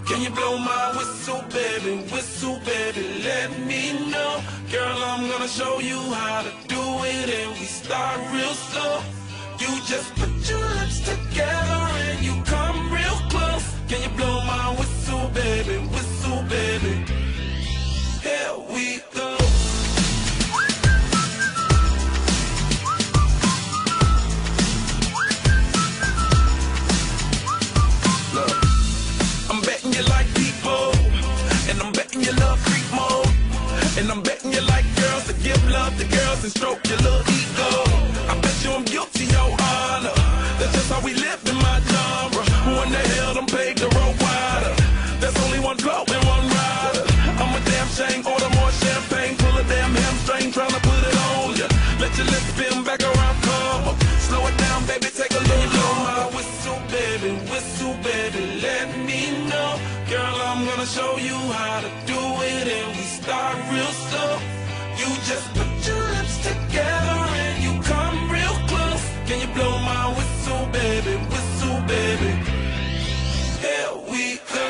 Can you blow my whistle, baby, let me know. Girl, I'm gonna show you how to do it, and we start real slow. You just put your lips together and you come real close. Can you blow my whistle, baby, here we go. I'm betting you like people, and I'm betting you love freak mode, and I'm betting you like girls to give love to girls and stroke your little ego. I bet you I'm guilty, your honor. That's just how we live in my genre. Who in the hell done paved the road wider? There's only one blow and one rider. I'm a damn shame, order more champagne, pull a damn hamstring, tryna put it on ya. Let your lips spin back around, come up. Slow it down, baby, take a little blow my whistle, baby, let me know. Girl, I'm gonna show you how to do it, and we start real slow. You just put your lips together and you come real close. Can you blow my whistle, baby, here we go.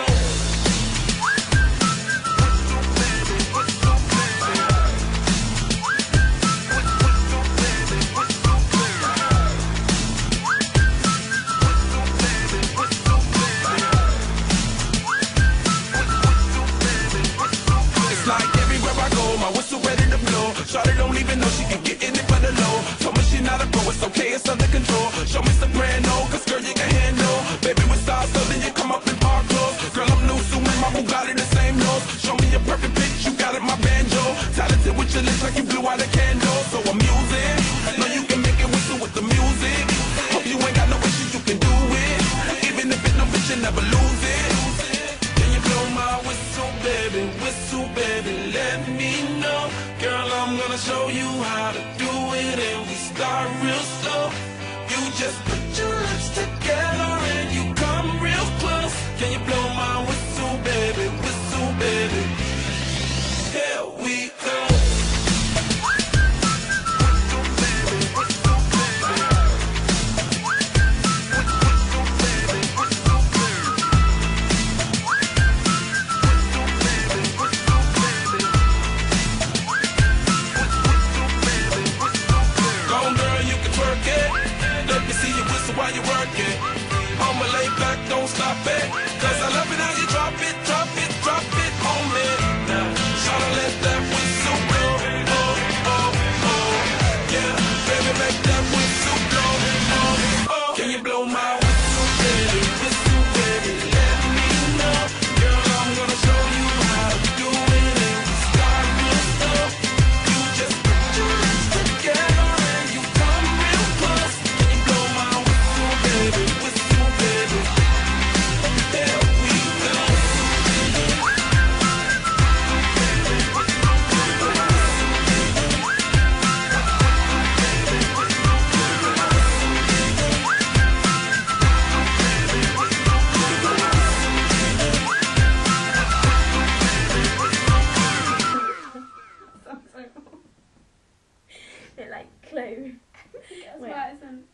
Shawty don't even know she can get in it for the low. Told me she not a pro, it's okay, it's under control. Show me soprano, cause girl you can handle. Baby with stars, so then you come up in park clothes. Girl I'm new, so with my Bugatti the same nose. Show me a perfect pitch, you got it, my banjo. Talented with your lips like you blew out a candle. So I'm using, know you can make it whistle with the music. Hope you ain't got no issues, you can do it. Even if it's no bitch, you never lose it. Can you blow my whistle, baby, let me know. Girl, I'm gonna show you how to do it, and we start real slow. You just put your lips together and you come real close. Can you blow my whistle, baby, here we go. While you work it, I'ma lay back, don't stop it. Cause I love it how you drop it on me. Now, tryna let that whistle blow. Oh, yeah, baby, make that whistle blow. Can you blow my whistle, baby, let me know. Girl, I'm gonna show you how to do it, and we start real slow. You just put your lips together and you come real close. Can you blow my whistle, baby, there we go. It like clove. That's why it's